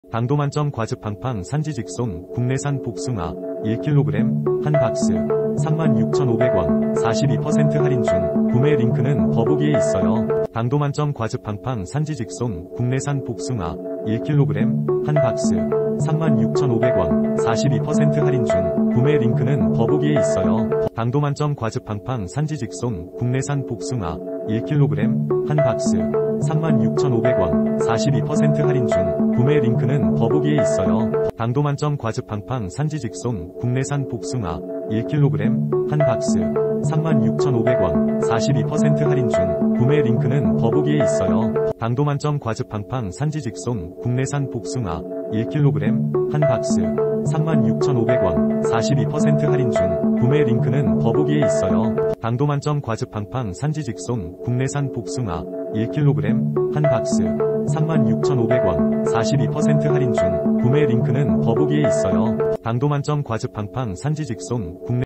당도 만점 과즙팡팡 산지 직송 국내산 복숭아 1kg 한 박스 36,500원 42% 할인 중. 구매 링크는 더보기에 있어요. 당도 만점 과즙팡팡 산지 직송 국내산 복숭아 1kg 한 박스 36,500원 42% 할인 중. 구매 링크는 더보기에 있어요. 당도 만점 과즙팡팡 산지 직송 국내산 복숭아 1kg 한 박스 36,500원 42% 할인 중. 구매 링크는 더보기에 있어요. 당도 만점 과즙팡팡 산지 직송 국내산 복숭아 1kg 한 박스 36,500원 42% 할인 중. 구매 링크는 더보기에 있어요. 당도 만점 과즙팡팡 산지 직송 국내산 복숭아 1kg 한 박스 36,500원 42% 할인 중. 구매 링크는 더보기에 있어요. 당도 만점 과즙팡팡 산지 직송 국내산 복숭아 1kg 한 박스 36,500원 42% 할인 중. 구매 링크는 더보기에 있어요. 당도 만점 과즙팡팡 산지 직송 국내